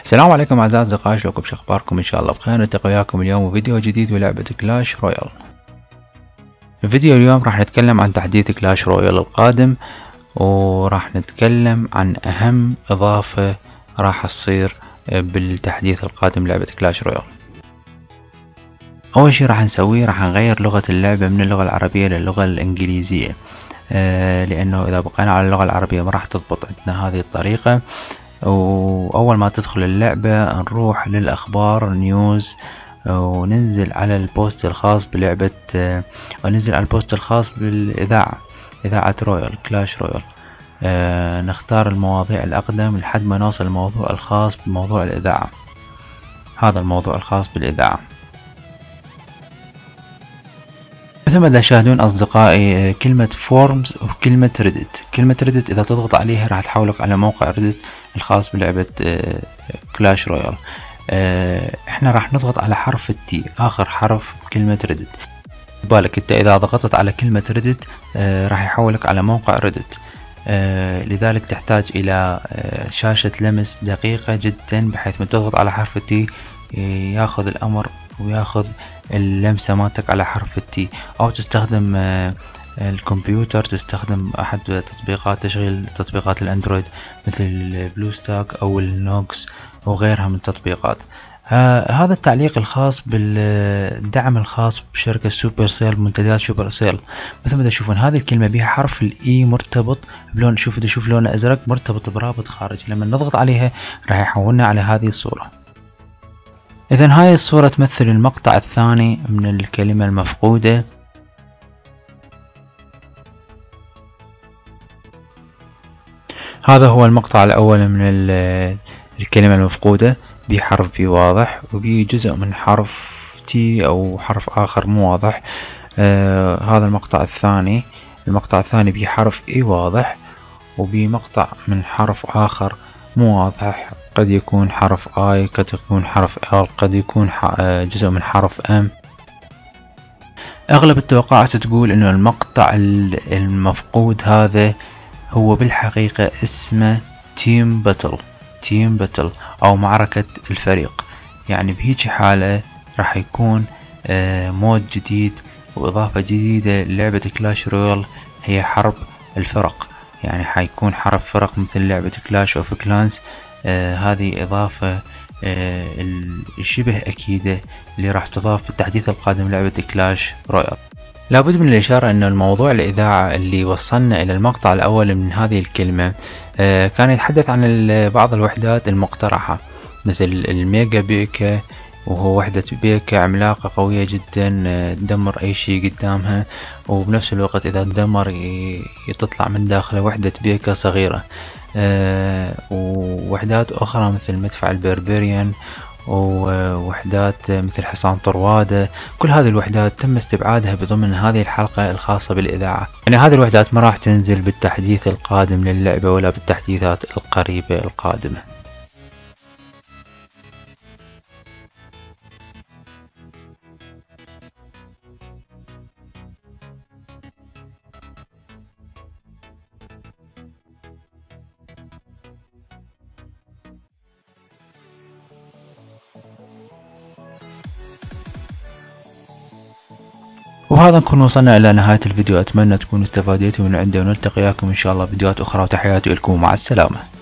السلام عليكم اعزائي الاصدقاء، شلونكم؟ شو اخباركم؟ ان شاء الله بخير. نلتقي وياكم اليوم فيديو جديد ولعبة كلاش رويال. في فيديو اليوم راح نتكلم عن تحديث كلاش رويال القادم، وراح نتكلم عن اهم اضافة راح تصير بالتحديث القادم لعبة كلاش رويال. اول شي راح نسويه راح نغير لغة اللعبة من اللغة العربية للغة الانجليزية، لانه اذا بقينا على اللغة العربية ما راح تضبط عندنا هذه الطريقة. وأول ما تدخل اللعبة نروح للأخبار نيوز، وننزل على البوست الخاص بلعبة، وننزل على البوست الخاص بالإذاعة، إذاعة رويال كلاش رويال. نختار المواضيع الأقدم لحد ما نوصل الموضوع الخاص بموضوع الإذاعة. هذا الموضوع الخاص بالإذاعة. مثل ما تشاهدون أصدقائي كلمة فورمز وكلمة ريدت. كلمة ريدت إذا تضغط عليها راح تحولك على موقع ريدت الخاص بلعبة كلاش رويال. احنا راح نضغط على حرف التي، آخر حرف بكلمة ريدت. بالك انت إذا ضغطت على كلمة ريدت راح يحولك على موقع ريدت. لذلك تحتاج إلى شاشة لمس دقيقة جدا، بحيث من تضغط على حرف التي ياخذ الأمر وياخذ اللمسة مالتك على حرف التي، او تستخدم الكمبيوتر، تستخدم احد تطبيقات تشغيل تطبيقات الاندرويد مثل البلوستاك او النوكس وغيرها من التطبيقات. هذا التعليق الخاص بالدعم الخاص بشركة سوبر سيل، منتجات سوبر سيل. مثل ما تشوفون هذه الكلمة بها حرف الاي مرتبط بلون، شوف لونه ازرق مرتبط برابط خارجي. لما نضغط عليها راح يحولنا على هذه الصورة. إذن هاي الصورة تمثل المقطع الثاني من الكلمة المفقودة. هذا هو المقطع الأول من الكلمة المفقودة، بحرف بي واضح وبجزء من حرف تي أو حرف آخر مو واضح. هذا المقطع الثاني. المقطع الثاني بحرف اي واضح وبمقطع من حرف آخر مو واضح، قد يكون حرف اي، قد يكون حرف ال، قد يكون جزء من حرف ام. اغلب التوقعات تقول انه المقطع المفقود هذا هو بالحقيقة اسمه تيم باتل او معركة الفريق. يعني بهيج حالة راح يكون مود جديد واضافة جديدة للعبة كلاش رويال، هي حرب الفرق. يعني حيكون حرب فرق مثل لعبة كلاش اوف كلانس. هذه اضافة الشبه اكيدة اللي راح تضاف بالتحديث القادم لعبة كلاش رويال. لابد من الاشارة ان الموضوع الاذاعة اللي وصلنا الى المقطع الاول من هذه الكلمة كان يتحدث عن بعض الوحدات المقترحة، مثل الميجا بيكا، وهو وحدة بيكا عملاقة قوية جدا تدمر اي شي قدامها، وبنفس الوقت اذا تدمر تطلع من داخله وحدة بيكا صغيرة. ووحدات اخرى مثل مدفع البربريان، ووحدات مثل حصان طروادة. كل هذه الوحدات تم استبعادها بضمن هذه الحلقة الخاصة بالإذاعة. يعني هذه الوحدات ما راح تنزل بالتحديث القادم للعبة ولا بالتحديثات القريبة القادمة. وبهذا نكون وصلنا إلى نهاية الفيديو. أتمنى تكونوا استفادتوا من عنده، ونلتقي وياكم إن شاء الله فيديوهات أخرى، وتحياتي لكم، مع السلامة.